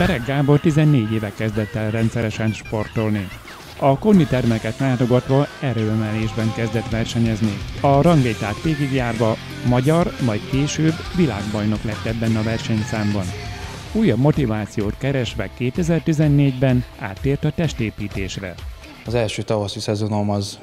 Bereg Gábor 14 éve kezdett el rendszeresen sportolni. A konditermeket látogatva erőemelésben kezdett versenyezni. A ranglétrát végigjárva magyar, majd később világbajnok lett ebben a versenyszámban. Újabb motivációt keresve 2014-ben áttért a testépítésre. Az első tavaszi szezonom az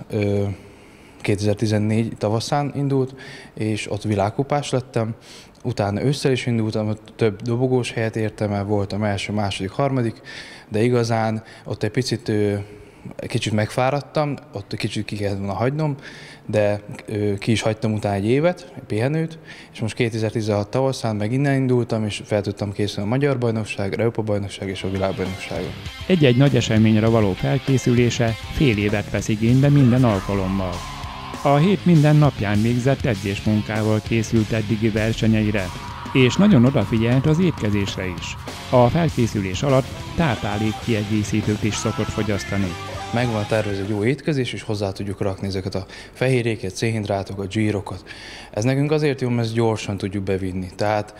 2014 tavaszán indult, és ott világkupás lettem. Utána ősszel is indultam, ott több dobogós helyet értem el, voltam első, második, harmadik, de igazán ott egy kicsit megfáradtam, ott kicsit ki kellett volna hagynom, de ki is hagytam utána egy évet, egy pihenőt, és most 2016 tavaszán meg innen indultam, és fel tudtam készülni a Magyar Bajnokság, a Európa-bajnokság és a Világbajnokságon. Egy-egy nagy eseményre való felkészülése fél évet vesz igénybe minden alkalommal. A hét minden napján végzett edzésmunkával készült eddigi versenyeire, és nagyon odafigyelt az étkezésre is. A felkészülés alatt táplálékkiegészítőt is szokott fogyasztani. Megvan tervezve egy jó étkezés, és hozzá tudjuk rakni ezeket a fehérjéket, szénhidrátokat, zsírokat. Ez nekünk azért jó, mert ezt gyorsan tudjuk bevinni. Tehát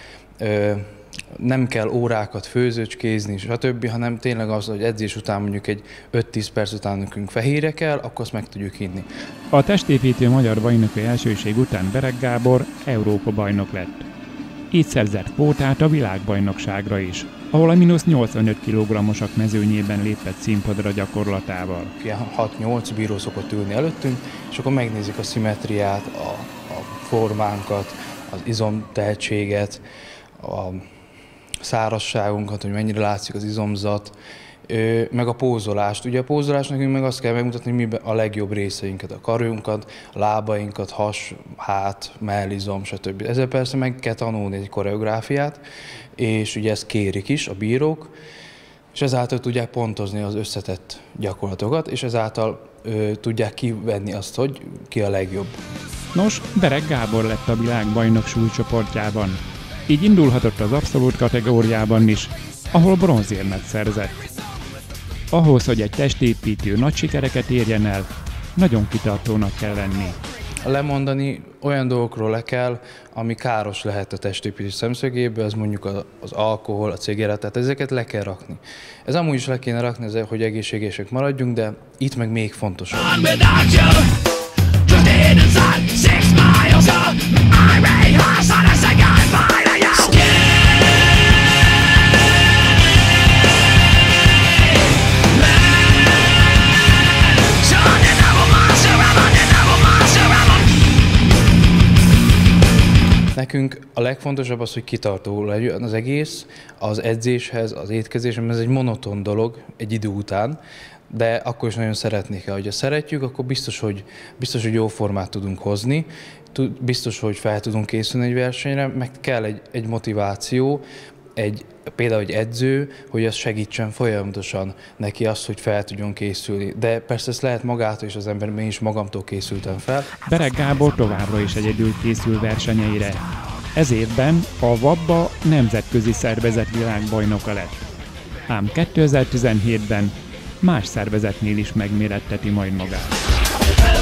nem kell órákat főzőcskézni, stb., hanem tényleg az, hogy edzés után mondjuk egy 5-10 perc után nekünk fehérje kell, akkor azt meg tudjuk inni. A testépítő magyar bajnoki elsőség után Bereg Gábor Európa-bajnok lett. Így szerzett kvótát a világbajnokságra is, ahol a -85 kg-osak mezőnyében lépett színpadra gyakorlatával. Ilyen 6-8 bíró szokott ülni előttünk, és akkor megnézik a szimmetriát, a formánkat, az izomtehetséget, a szárazságunkat, hogy mennyire látszik az izomzat, meg a pózolást. Ugye a pózolás nekünk meg azt kell megmutatni, hogy mi a legjobb részeinket, a karjunkat, a lábainkat, has, hát, mellizom, stb. Ezzel persze meg kell tanulni egy koreográfiát, és ugye ezt kérik is a bírók, és ezáltal tudják pontozni az összetett gyakorlatokat, és ezáltal tudják kivenni azt, hogy ki a legjobb. Nos, Bereg Gábor lett a világbajnok súlycsoportjában. Így indulhatott az abszolút kategóriában is, ahol bronzérmet szerzett. Ahhoz, hogy egy testépítő nagy sikereket érjen el, nagyon kitartónak kell lenni. Lemondani olyan dolgokról le kell, ami káros lehet a testépítés szemszögéből, ez mondjuk az alkohol, a cigaretta, tehát ezeket le kell rakni. Ez amúgy is le kéne rakni, hogy egészségesek maradjunk, de itt meg még fontosabb. Nekünk a legfontosabb az, hogy kitartó legyen az egész, az edzéshez, az étkezéshez, mert ez egy monoton dolog egy idő után, de akkor is nagyon szeretnék el. Ha szeretjük, akkor biztos, hogy jó formát tudunk hozni, biztos, hogy fel tudunk készülni egy versenyre, meg kell egy motiváció, például egy edző, hogy az segítsen folyamatosan neki azt, hogy fel tudjon készülni. De persze ezt lehet magától is az ember, én is magamtól készültem fel. Bereg Gábor továbbra is egyedül készül versenyeire. Ez évben a VABBA nemzetközi szervezet világbajnoka lett. Ám 2017-ben más szervezetnél is megméretteti majd magát.